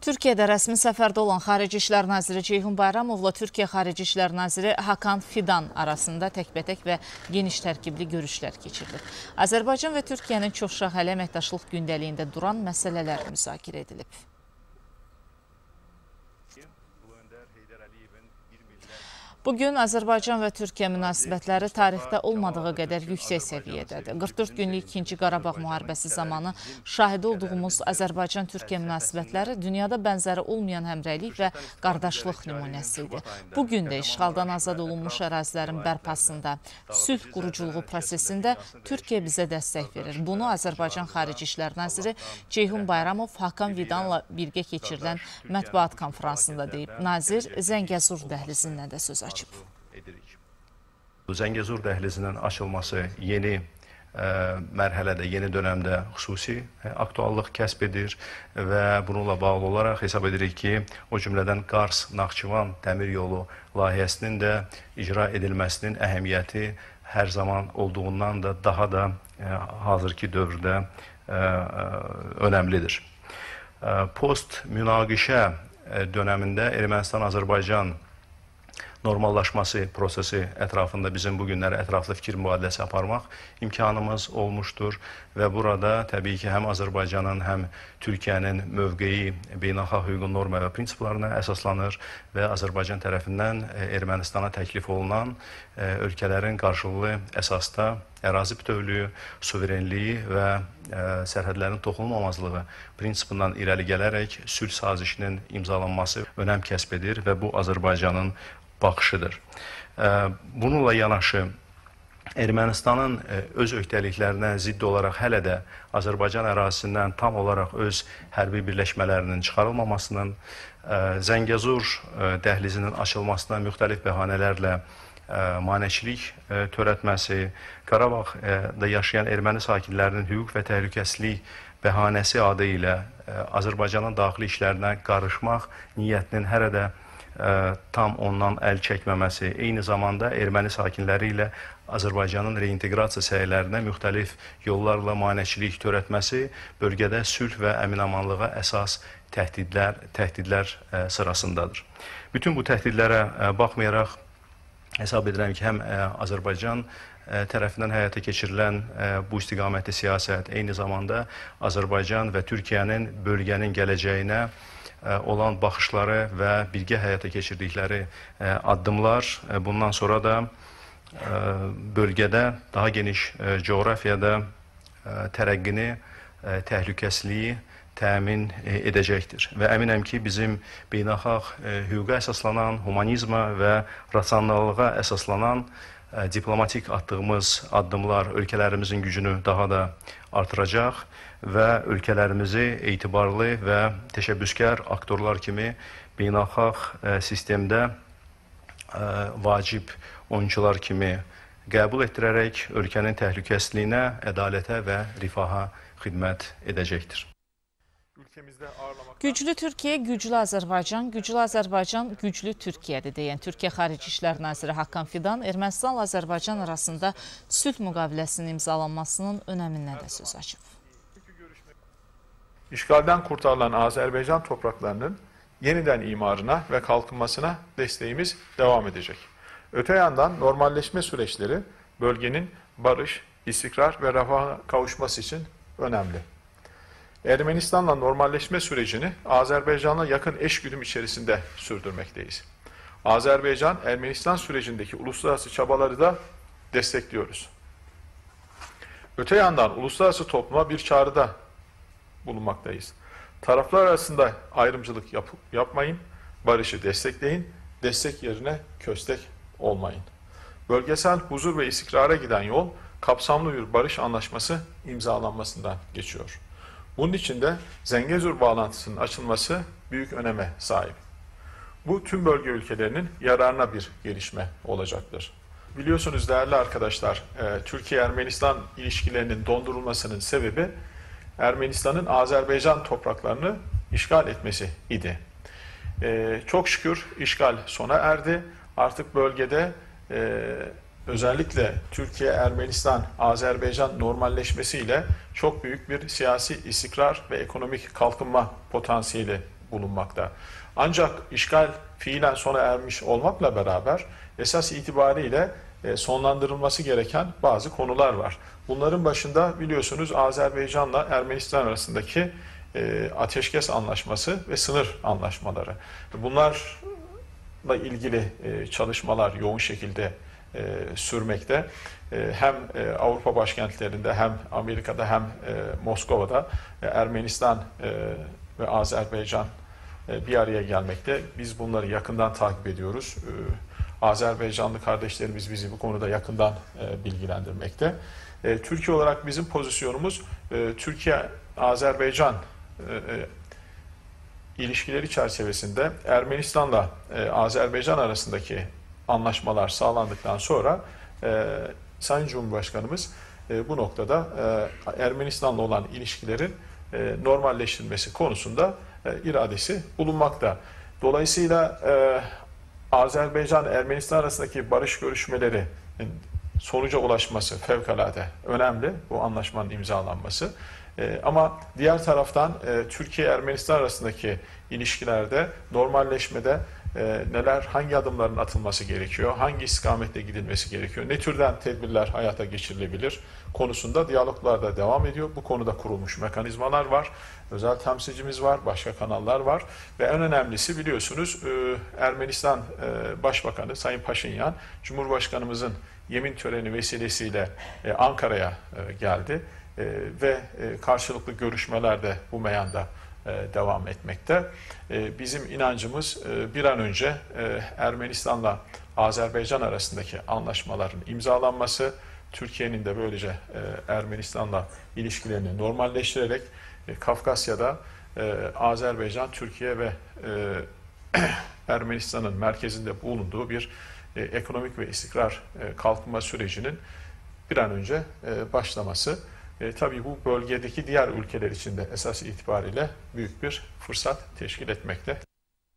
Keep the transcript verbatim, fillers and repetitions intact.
Türkiyədə rəsmi səfərdə olan Xarici İşlər Naziri Ceyhun Bayramovla Türkiyə Xarici İşlər Naziri Hakan Fidan arasında təkbətək və geniş tərkibli görüşlər keçirilib. Azərbaycan və Türkiyənin çoxşaxəli əməkdaşlıq gündəliyində duran məsələlər müzakirə edilib. Bugün Azərbaycan və Türkiyə münasibətləri tarixdə olmadığı qədər yüksək səviyyədədir. qırx dörd günlük ikinci Qarabağ müharibəsi zamanı şahidi olduğumuz Azərbaycan-Türkiyə münasibətləri dünyada bənzəri olmayan həmrəylik və qardaşlıq nümunəsi idi. Bugün də işğaldan azad olunmuş ərazilərin bərpasında, sülh quruculuğu prosesində Türkiyə bizə dəstək verir. Bunu Azərbaycan Xarici İşlər Naziri Ceyhun Bayramov Hakan Fidanla birgə keçirilən mətbuat konferansında deyib. Nazir Zəngəzur dəhlizindən də söz açıb. Zəngəzur dəhlizinin açılması yeni ə, mərhələdə, yeni dönəmdə xüsusi aktuallıq kəsb edir və bununla bağlı olaraq hesab edirik ki, o cümlədən Qars-Naxçıvan dəmir yolu layihəsinin də icra edilməsinin əhəmiyyəti hər zaman olduğundan da daha da ə, hazırki dövrdə ə, ə, önəmlidir. Ə, Post-münaqişə dönəmində Ermənistan-Azərbaycan normallaşması prosesi ətrafında bizim bugünləri ətraflı fikir mübadiləsi aparmaq imkanımız olmuşdur və burada təbii ki, həm Azərbaycanın, həm Türkiyənin mövqeyi beynəlxalq hüququn norma və prinsiplarına əsaslanır və Azərbaycan tərəfindən Ermənistana təklif olunan ölkələrin qarşılıqlı əsasda ərazi bütövlüyü, suverenliyi və sərhədlərin toxunulmamazlığı prinsipindən irəli gələrək sülh sazişinin imzalanması önəm kəsb edir və bu Azərbaycanın baxışıdır. Bununla yanaşı Ermənistanın öz öhdəliklərinə zidd olaraq hələ də Azərbaycan ərazisindən tam olaraq öz hərbi birləşmələrinin çıxarılmamasının, Zəngəzur dəhlizinin açılmasına müxtəlif bəhanələrlə maneçilik törətməsi, Qarabağda yaşayan erməni sakinlərinin hüquq və təhlükəsizlik bəhanəsi adı ilə Azərbaycanın daxili işlərinə qarışmaq niyyətinin hələ də tam ondan əl çəkməməsi, eyni zamanda erməni sakinləri ilə Azərbaycanın reinteqrasiya səylərinə müxtəlif yollarla maneçilik törətməsi bölgədə sülh və əmin-amanlığa əsas təhdidlər, təhdidlər sırasındadır. Bütün bu təhdidlərə baxmayaraq hesab edirəm ki, həm Azərbaycan tərəfindən həyata keçirilən bu istiqamətli siyasət, eyni zamanda Azərbaycan və Türkiyənin bölgənin gələcəyinə olan baxışları və birgə həyata keçirdikləri addımlar bundan sonra da bölgədə daha geniş coğrafiyada tərəqqini, təhlükəsizliyi təmin edəcəkdir. Və əminəm ki, bizim beynəlxalq hüquqa əsaslanan, humanizma və rasionallığa əsaslanan diplomatik atdığımız addımlar ölkələrimizin gücünü daha da artıracaq və ölkələrimizi etibarlı və təşəbbüskar aktorlar kimi beynəlxalq sistemdə vacib oyuncular kimi qəbul etdirərək ölkənin təhlükəsizliyinə, ədalətə və rifaha xidmət edəcəkdir. Güclü Türkiyə, güclü Azərbaycan, güclü Azərbaycan, güclü Türkiyədir deyən Türkiyə Xarici İşlər Naziri Hakan Fidan Ermənistanla Azərbaycan arasında sülh müqaviləsinin imzalanmasının önəmindən də söz açıb. İşgalden kurtarılan Azerbaycan topraklarının yeniden imarına ve kalkınmasına desteğimiz devam edecek. Öte yandan normalleşme süreçleri bölgenin barış, istikrar ve refaha kavuşması için önemli. Ermenistan'la normalleşme sürecini Azerbaycan'la yakın eşgüdüm içerisinde sürdürmekteyiz. Azerbaycan, Ermenistan sürecindeki uluslararası çabaları da destekliyoruz. Öte yandan uluslararası topluma bir çağrıda bulunmaktayız. Taraflar arasında ayrımcılık yap yapmayın, barışı destekleyin, destek yerine köstek olmayın. Bölgesel huzur ve istikrara giden yol kapsamlı bir barış anlaşması imzalanmasından geçiyor. Bunun için de Zengezur bağlantısının açılması büyük öneme sahip. Bu tüm bölge ülkelerinin yararına bir gelişme olacaktır. Biliyorsunuz değerli arkadaşlar, Türkiye-Ermenistan ilişkilerinin dondurulmasının sebebi Ermenistan'ın Azerbaycan topraklarını işgal etmesi idi. Ee, çok şükür işgal sona erdi. Artık bölgede e, özellikle Türkiye-Ermenistan-Azerbaycan normalleşmesiyle çok büyük bir siyasi istikrar ve ekonomik kalkınma potansiyeli bulunmakta. Ancak işgal fiilen sona ermiş olmakla beraber esas itibariyle e, sonlandırılması gereken bazı konular var. Bunların başında biliyorsunuz Azerbaycan'la Ermenistan arasındaki e, ateşkes anlaşması ve sınır anlaşmaları. Bunlarla ilgili e, çalışmalar yoğun şekilde e, sürmekte. E, hem e, Avrupa başkentlerinde hem Amerika'da hem e, Moskova'da e, Ermenistan e, ve Azerbaycan e, bir araya gelmekte. Biz bunları yakından takip ediyoruz. E, Azerbaycanlı kardeşlerimiz bizi bu konuda yakından e, bilgilendirmekte. E, Türkiye olarak bizim pozisyonumuz e, Türkiye-Azerbaycan e, e, ilişkileri çerçevesinde Ermenistan'la e, Azerbaycan arasındaki anlaşmalar sağlandıktan sonra e, Sayın Cumhurbaşkanımız e, bu noktada e, Ermenistan'la olan ilişkilerin e, normalleştirilmesi konusunda e, iradesi bulunmakta. Dolayısıyla e, Azerbaycan-Ermenistan arasındaki barış görüşmeleri sonuca ulaşması fevkalade önemli, bu anlaşmanın imzalanması. E, ama diğer taraftan e, Türkiye-Ermenistan arasındaki ilişkilerde, normalleşmede e, neler, hangi adımların atılması gerekiyor, hangi istikamette gidilmesi gerekiyor, ne türden tedbirler hayata geçirilebilir konusunda diyaloglar da devam ediyor. Bu konuda kurulmuş mekanizmalar var, özel temsilcimiz var, başka kanallar var ve en önemlisi biliyorsunuz e, Ermenistan e, Başbakanı Sayın Paşinyan, Cumhurbaşkanımızın yemin töreni vesilesiyle e, Ankara'ya e, geldi. E, ve e, karşılıklı görüşmeler de bu meyanda e, devam etmekte. E, bizim inancımız e, bir an önce e, Ermenistan'la Azerbaycan arasındaki anlaşmaların imzalanması, Türkiye'nin de böylece e, Ermenistan'la ilişkilerini normalleştirerek e, Kafkasya'da e, Azerbaycan, Türkiye ve e, Ermenistan'ın merkezinde bulunduğu bir e, ekonomik ve istikrar e, kalkınma sürecinin bir an önce e, başlaması. E, tabii bu bölgedeki diğer ülkeler için de esas itibariyle büyük bir fırsat teşkil etmekte.